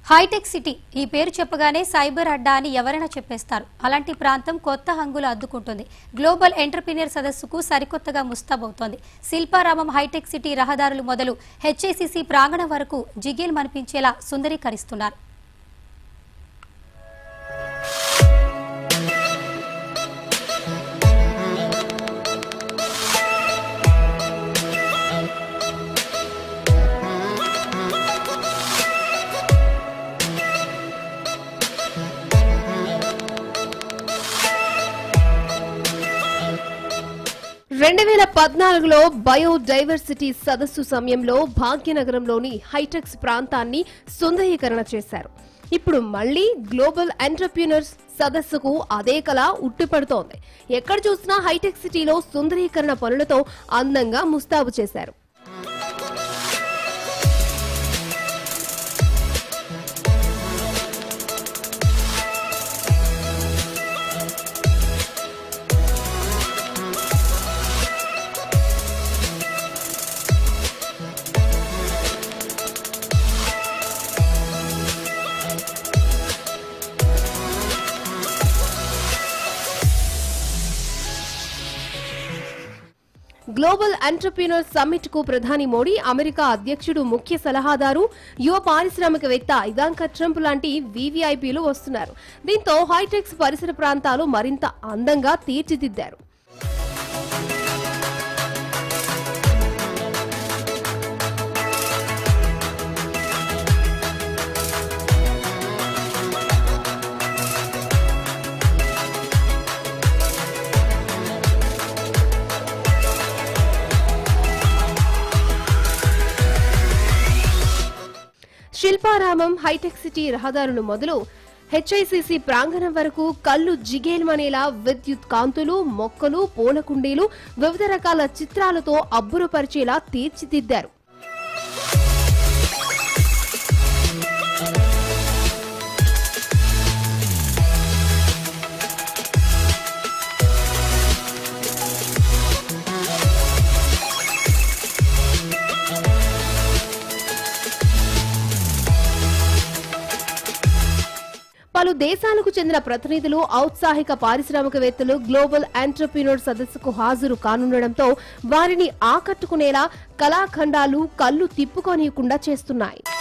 Hitech city ఈ పేరు చెప్పగానే సైబర్ అడ్డా అని ఎవరైనా చెప్పేస్తారు. అలాంటి ప్రాంతం కొత్త హంగులు అద్దుకుంటుంది. గ్లోబల్ ఎంటర్‌ప్రెన్యూర్ సదస్సుకు సరికొత్తగా ముస్తాబవుతోంది. శిల్పారామం హైటెక్ సిటీ రహదారులు మొదలు హెచ్ఐసిసి ప్రాంగణం వరకు జిగేల్ మనిపించేలా సుందరీకరిస్తున్నారు. లో బయోడైవర్సిటీ సదస్సు సమయంలో భాగ్యనగరంలోని హైటెక్స్ ప్రాంతాన్ని సుందరీకరణ చేశారు. ఇప్పుడు మళ్లీ గ్లోబల్ ఎంటర్‌ప్రెన్యూర్స్ సదస్సుకు అదే కళ ఉట్టిపడుతోంది. ఎక్కడ చూసినా హైటెక్ సిటీలో సుందరీకరణ పనులతో అందంగా ముస్తాబు చేశారు. గ్లోబల్ ఎంటర్‌ప్రెన్యూర్ సమ్మిట్ కు ప్రధాని మోడీ, అమెరికా అధ్యక్షుడు ముఖ్య సలహాదారు, యువ పారిశ్రామికవేత్త ఇవాంకా ట్రంప్ లాంటి వివిఐపీలు వస్తున్నారు. దీంతో హైటెక్స్ పరిసర ప్రాంతాలు మరింత అందంగా తీర్చిదిద్దారు. శిల్పారామం హైటెక్ సిటీ రహదారులు మొదలు హెచ్ఐసిసి ప్రాంగణం వరకు కళ్ళు జిగేల్మనేలా విద్యుత్ కాంతులు, మొక్కలు, పూల కుండీలు, వివిధ రకాల చిత్రాలతో అబ్బురపరిచేలా తీర్చిదిద్దారు. పలు దేశాలకు చెందిన ప్రతినిధులు, ఔత్సాహిక పారిశ్రామికవేత్తలు గ్లోబల్ ఎంటర్‌ప్రెన్యూర్ సదస్సుకు హాజరు కానుండడంతో వారిని ఆకట్టుకునేలా కళాఖండాలు కళ్ళు తిప్పుకోనీయకుండా చేస్తున్నాయి.